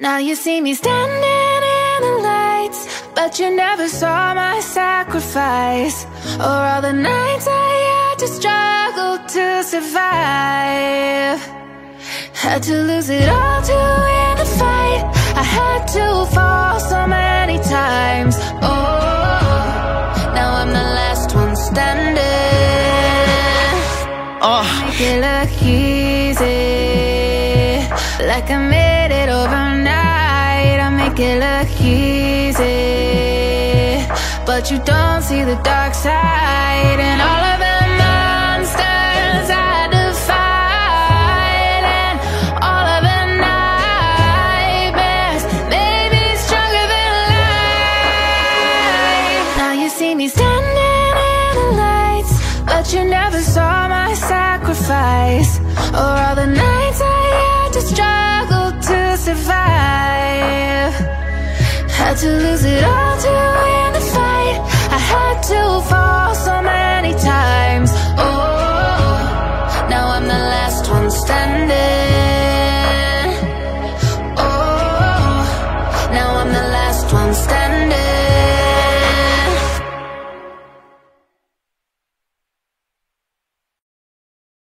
Now you see me standing in the lights, but you never saw my sacrifice, or all the nights I had to struggle to survive. Had to lose it all to win the fight. I had to fall so many times. Oh, now I'm the last one standing. Make it look easy, like I made it overnight. I make it look easy, but you don't see the dark side. And all of the monsters I had to fight, and all of the nightmares made me stronger than life. Now you see me standing in the lights, but you never saw my sacrifice, or all the nights I had to struggle to survive. Had to lose it all to